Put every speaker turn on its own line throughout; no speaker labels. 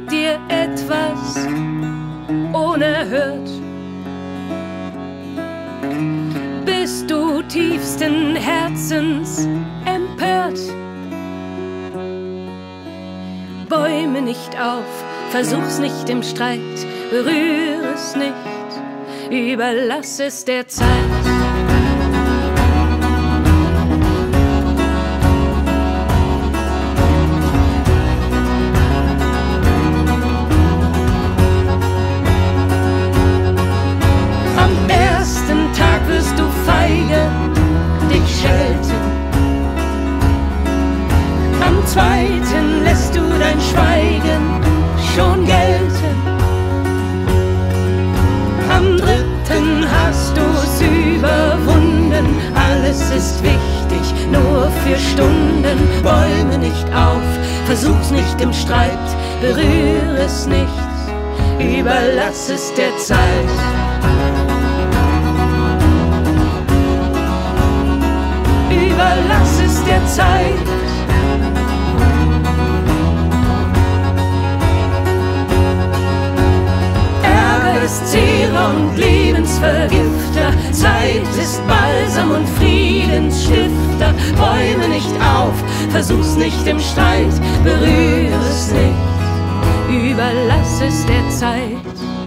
dir etwas unerhört. Bist du tiefsten Herzens empört? Bäume nicht auf, versuch's nicht im Streit, berühre es nicht, überlass es der Zeit. Am ersten Tag wirst du feige dich schelten, am zweiten lässt du dein Schweigen schon gelten, am dritten hast du's überwunden. Alles ist wichtig, nur für Stunden. Bäume nicht auf, versuch's nicht im Streit, berühre es nicht, überlass es der Zeit. Überlass es der Zeit. Ärger ist Zehrer und Lebensvergifter, Zeit ist Balsam und Friedensstifter. Bäume nicht auf, versuch's nicht im Streit, berühre es nicht, überlass es der Zeit.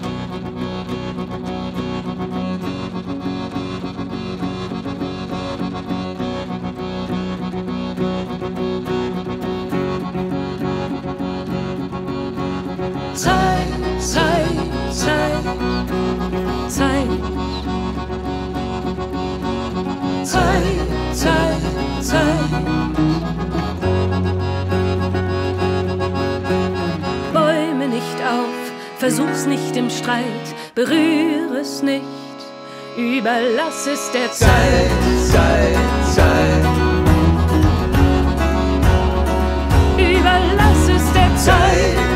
Zeit, Zeit, Zeit, Zeit, Zeit, Zeit, Zeit. Bäume nicht auf, versuch's nicht im Streit, berühre es nicht, überlass es der Zeit.
Zeit, Zeit,
Überlass es der Zeit.